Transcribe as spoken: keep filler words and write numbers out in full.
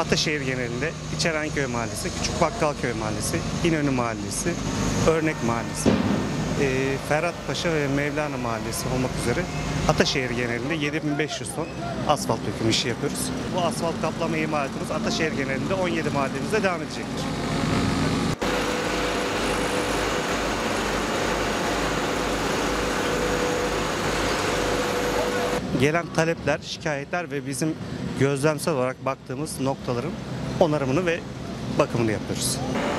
Ataşehir genelinde İçerenköy Mahallesi, Küçük Bakkalköy Mahallesi, İnönü Mahallesi, Örnek Mahallesi, e, Ferhat Paşa ve Mevlana Mahallesi olmak üzere Ataşehir genelinde yedi bin beş yüz ton asfalt döküm işi yapıyoruz. Bu asfalt kaplama imalatımız Ataşehir genelinde on yedi mahallemizde devam edecektir. Gelen talepler, şikayetler ve bizim gözlemsel olarak baktığımız noktaların onarımını ve bakımını yapıyoruz.